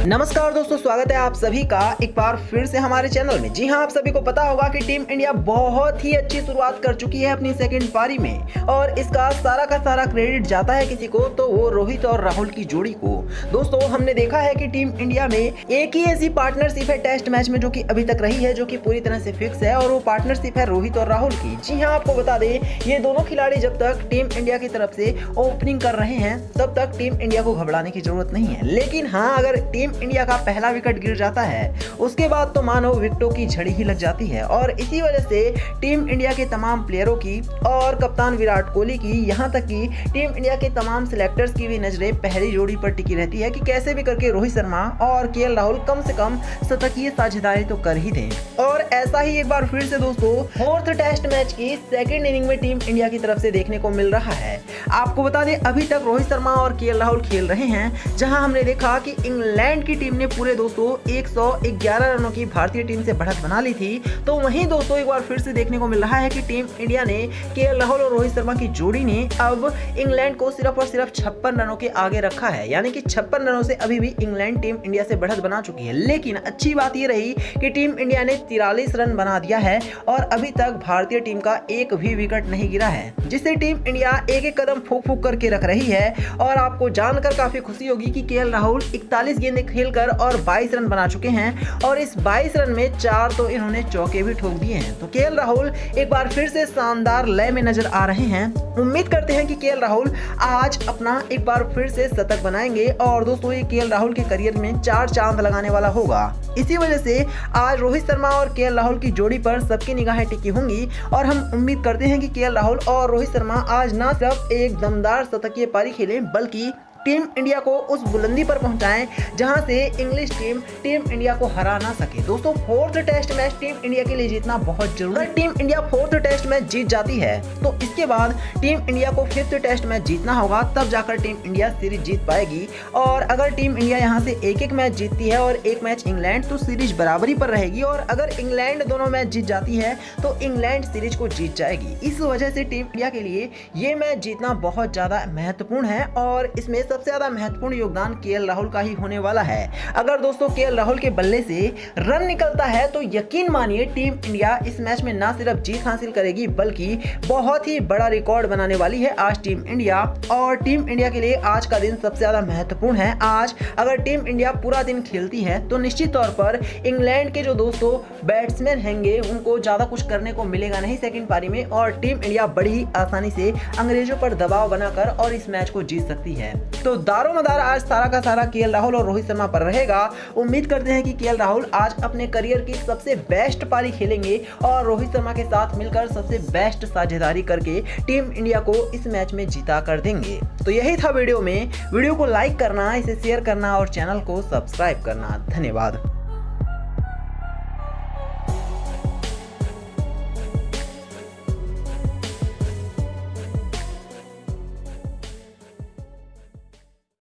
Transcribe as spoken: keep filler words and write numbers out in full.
नमस्कार दोस्तों, स्वागत है आप सभी का एक बार फिर से हमारे चैनल में। जी हां, आप सभी को पता होगा कि टीम इंडिया बहुत ही अच्छी शुरुआत कर चुकी है अपनी सेकंड पारी में और इसका सारा का सारा क्रेडिट जाता है किसी को तो वो रोहित और राहुल की जोड़ी को। दोस्तों, हमने देखा है कि टीम इंडिया में एक ही ऐसी पार्टनरशिप है टेस्ट मैच में जो कि अभी तक रही है, जो कि पूरी तरह से फिक्स है और वो पार्टनरशिप है रोहित और राहुल की। जी हाँ, आपको बता दें, ये दोनों खिलाड़ी जब तक टीम इंडिया की तरफ से ओपनिंग कर रहे हैं तब तक टीम इंडिया को घबराने की जरूरत नहीं है। लेकिन हाँ, अगर टीम इंडिया का पहला विकेट गिर जाता है उसके बाद तो मानो विकेटों की झड़ी ही लग जाती है और इसी वजह से टीम इंडिया के तमाम प्लेयरों की और कप्तान विराट कोहली की, यहां तक कि टीम इंडिया के तमाम सिलेक्टर्स की भी नजरें पहली जोड़ी पर टिकी रहती है कि कैसे भी करके रोहित शर्मा और केएल राहुल कम से कम शतकीय साझेदारी तो कर ही दें। और ऐसा ही एक बार फिर से दोस्तों फोर्थ टेस्ट मैच की सेकेंड इनिंग में टीम इंडिया की तरफ से देखने को मिल रहा है। आपको बता दें, अभी तक रोहित शर्मा और केएल राहुल खेल रहे हैं, जहां हमने देखा कि इंग्लैंड की टीम ने पूरे दोस्तों एक सौ ग्यारह रनों की भारतीय टीम से बढ़त बना ली थी। तो वहीं दोस्तों एक बार फिर से देखने को मिल रहा है कि टीम इंडिया ने केएल राहुल और रोहित शर्मा की जोड़ी ने अब इंग्लैंड को सिर्फ और सिर्फ छप्पन रनों के आगे रखा है, यानी कि छप्पन रनों से अभी भी इंग्लैंड टीम इंडिया से बढ़त बना चुकी है। लेकिन अच्छी बात यह रही कि टीम इंडिया ने तिरालीस रन बना दिया है और अभी तक भारतीय टीम का एक भी विकेट नहीं गिरा है, जिससे टीम इंडिया एक एक कदम फूक फूक करके रख रही है। और आपको जानकर काफी खुशी होगी कि केएल राहुल इकतालीस गेंदें खेलकर और बाईस रन बना चुके हैं और इस बाईस रन में चार तो इन्होंने चौके भी ठोक दिए हैं। तो केएल राहुल एक बार फिर से शानदार लय में नजर आ रहे हैं। उम्मीद करते हैं कि केएल राहुल आज अपना एक बार फिर से शतक बनाएंगे और दोस्तों ये केएल राहुल के करियर में चार चांद लगाने वाला होगा। इसी वजह से आज रोहित शर्मा और केएल राहुल की जोड़ी पर सबकी निगाहें टिकी होंगी और हम उम्मीद करते हैं कि केएल राहुल और रोहित शर्मा आज न सिर्फ एक दमदार शतकीय पारी खेलें बल्कि टीम इंडिया को उस बुलंदी पर पहुंचाएं जहां से इंग्लिश टीम टीम इंडिया को हरा ना सके। दोस्तों, fourth test match team India के लिए जीतना बहुत जरूरी है। Team India fourth test match जीत जाती है तो इसके बाद टीम इंडिया को फिफ्थ टेस्ट मैच जीतना होगा, तब जाकर टीम इंडिया सीरीज जीत पाएगी। और अगर टीम इंडिया यहां से एक एक मैच जीतती है और एक मैच इंग्लैंड, तो सीरीज बराबरी पर रहेगी और अगर इंग्लैंड दोनों मैच जीत जाती है तो इंग्लैंड सीरीज को जीत जाएगी। इस वजह से टीम इंडिया के लिए ये मैच जीतना बहुत ज्यादा महत्वपूर्ण है और इसमें सबसे ज्यादा महत्वपूर्ण योगदान केएल राहुल का ही होने वाला है। अगर दोस्तों केएल राहुल के बल्ले से रन निकलता है तो यकीन मानिए टीम इंडिया इस मैच में ना सिर्फ जीत हासिल करेगी बल्कि बहुत ही बड़ा रिकॉर्ड बनाने वाली है आज टीम इंडिया। और टीम इंडिया के लिए आज का दिन सबसे ज्यादा महत्वपूर्ण है। आज अगर टीम इंडिया पूरा दिन खेलती है तो निश्चित तौर पर इंग्लैंड के जो दोस्तों बैट्समैन हैंगे उनको ज्यादा कुछ करने को मिलेगा नहीं सेकंड पारी में और टीम इंडिया बड़ी आसानी से अंग्रेजों पर दबाव बनाकर और इस मैच को जीत सकती है। तो दारोमदार आज सारा का सारा केएल राहुल और रोहित शर्मा पर रहेगा। उम्मीद करते हैं कि केएल राहुल आज अपने करियर की सबसे बेस्ट पारी खेलेंगे और रोहित शर्मा के साथ मिलकर सबसे बेस्ट साझेदारी करके टीम इंडिया को इस मैच में जीता कर देंगे। तो यही था वीडियो में। वीडियो को लाइक करना, इसे शेयर करना और चैनल को सब्सक्राइब करना। धन्यवाद।